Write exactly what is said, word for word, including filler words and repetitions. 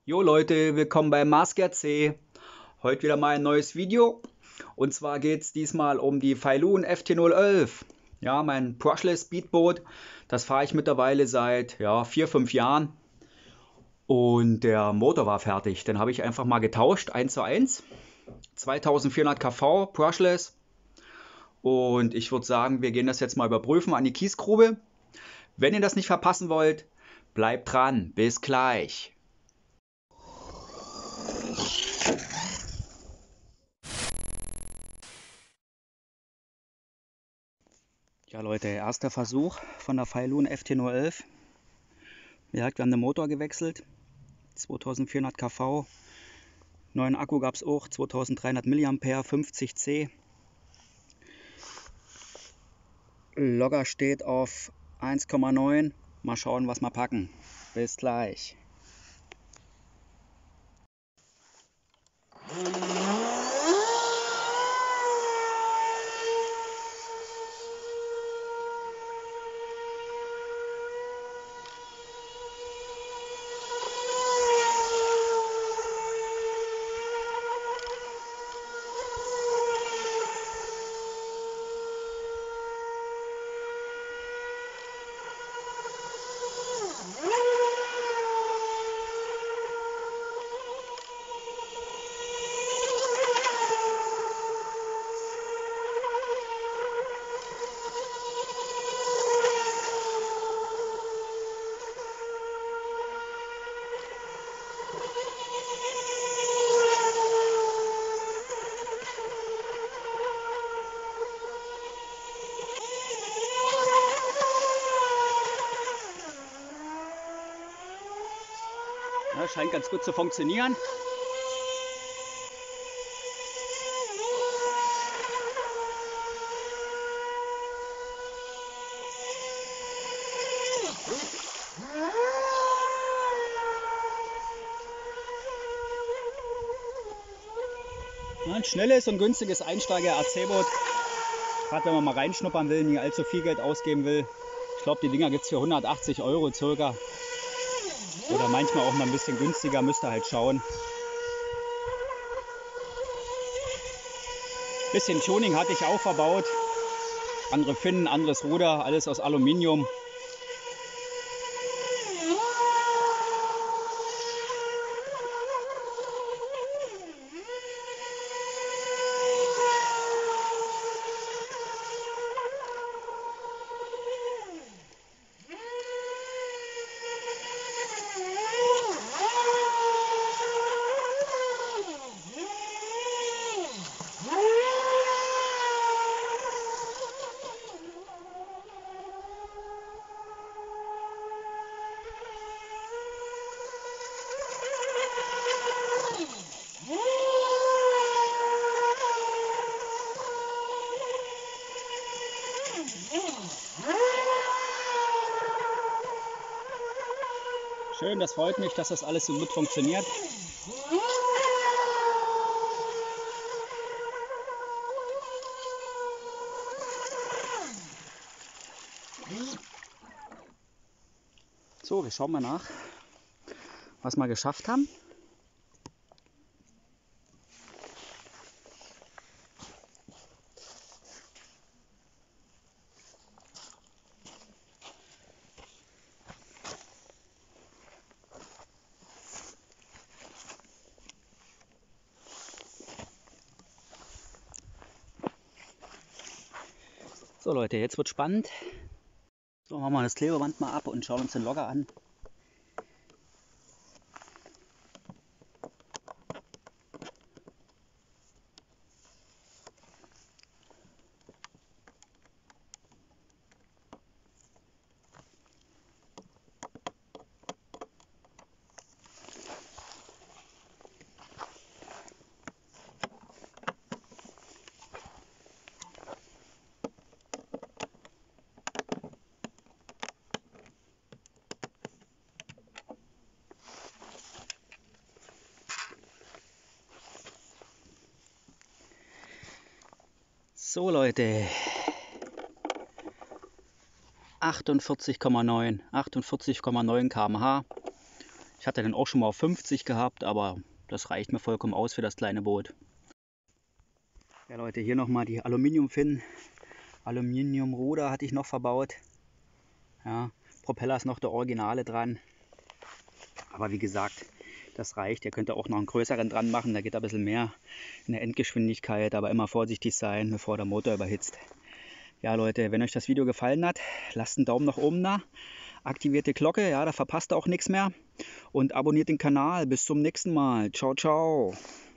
Jo Leute, willkommen bei Masker C. Heute wieder mal ein neues Video. Und zwar geht es diesmal um die Failun F T null elf. Ja, mein Brushless Speedboot. Das fahre ich mittlerweile seit ja, vier, fünf Jahren. Und der Motor war fertig. Den habe ich einfach mal getauscht, eins zu eins. zweitausendvierhundert KV Brushless. Und ich würde sagen, wir gehen das jetzt mal überprüfen an die Kiesgrube. Wenn ihr das nicht verpassen wollt, bleibt dran. Bis gleich. Ja Leute, erster Versuch von der Failun F T null elf. Wir haben den Motor gewechselt, zweitausendvierhundert KV. Neuen Akku gab es auch, zweitausenddreihundert Milliampere, fünfzig C. Logger steht auf eins Komma neun. Mal schauen, was wir packen. Bis gleich. Ja, scheint ganz gut zu funktionieren. Ja, ein schnelles und günstiges Einsteiger-R C-Boot. Gerade wenn man mal reinschnuppern will, nicht allzu viel Geld ausgeben will. Ich glaube, die Dinger gibt es für hundertachtzig Euro circa. Oder manchmal auch mal ein bisschen günstiger, müsst ihr halt schauen. Bisschen Tuning hatte ich auch verbaut. Andere Finnen, anderes Ruder, alles aus Aluminium. Schön, das freut mich, dass das alles so gut funktioniert. So, wir schauen mal nach, was wir geschafft haben. So Leute, jetzt wird spannend. So, machen wir das Klebeband mal ab und schauen uns den Logger an. So Leute, achtundvierzig Komma neun, achtundvierzig Komma neun Kilometer pro Stunde. Ich hatte den auch schon mal auf fünfzig gehabt, aber das reicht mir vollkommen aus für das kleine Boot. Ja Leute, hier nochmal die Aluminiumfinn. Aluminiumruder hatte ich noch verbaut. Ja, Propeller ist noch der Originale dran. Aber wie gesagt, das reicht. Ihr könnt auch noch einen größeren dran machen, da geht ein bisschen mehr in der Endgeschwindigkeit, aber immer vorsichtig sein, bevor der Motor überhitzt. Ja Leute, wenn euch das Video gefallen hat, lasst einen Daumen nach oben da, aktiviert die Glocke, ja, da verpasst ihr auch nichts mehr und abonniert den Kanal. Bis zum nächsten Mal. Ciao, ciao.